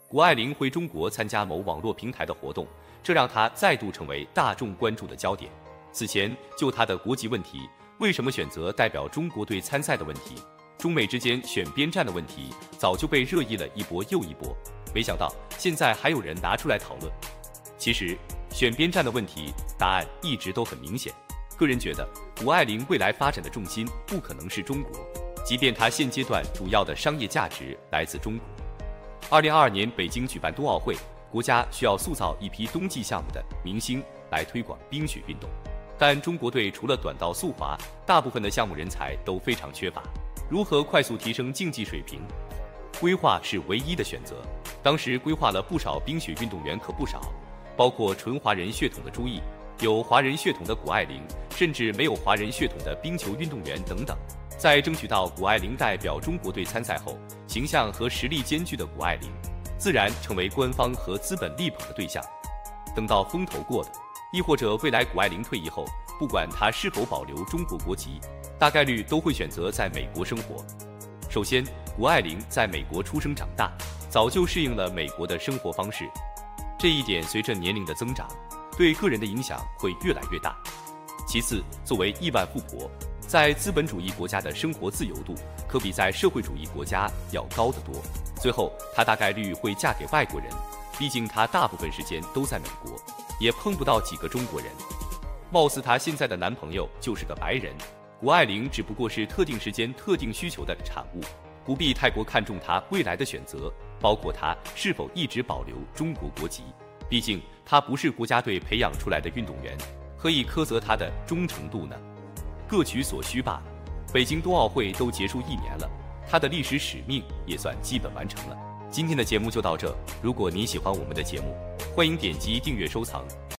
谷爱凌回中国参加某网络平台的活动，这让她再度成为大众关注的焦点。此前就她的国籍问题，为什么选择代表中国队参赛的问题，中美之间选边站的问题，早就被热议了一波又一波。没想到现在还有人拿出来讨论。其实选边站的问题，答案一直都很明显。个人觉得，谷爱凌未来发展的重心不可能是中国，即便她现阶段主要的商业价值来自中国。2022年北京举办冬奥会，国家需要塑造一批冬季项目的明星来推广冰雪运动，但中国队除了短道速滑，大部分的项目人才都非常缺乏。如何快速提升竞技水平？规划是唯一的选择。当时规划了不少冰雪运动员，可不少，包括纯华人血统的朱毅，有华人血统的谷爱凌，甚至没有华人血统的冰球运动员等等。在争取到谷爱凌代表中国队参赛后，形象和实力兼具的谷爱凌，自然成为官方和资本力捧的对象。等到风头过了，亦或者未来谷爱凌退役后，不管她是否保留中国国籍，大概率都会选择在美国生活。首先，谷爱凌在美国出生长大，早就适应了美国的生活方式，这一点随着年龄的增长，对个人的影响会越来越大。其次，作为亿万富婆，在资本主义国家的生活自由度可比在社会主义国家要高得多。最后，她大概率会嫁给外国人，毕竟她大部分时间都在美国，也碰不到几个中国人。貌似她现在的男朋友就是个白人，谷爱凌只不过是特定时间特定需求的产物，不必太过看重她未来的选择，包括她是否一直保留中国国籍。毕竟她不是国家队培养出来的运动员，何以苛责她的忠诚度呢？各取所需罢了。北京冬奥会都结束1年了，她的历史使命也算基本完成了。今天的节目就到这，如果您喜欢我们的节目，欢迎点击订阅收藏，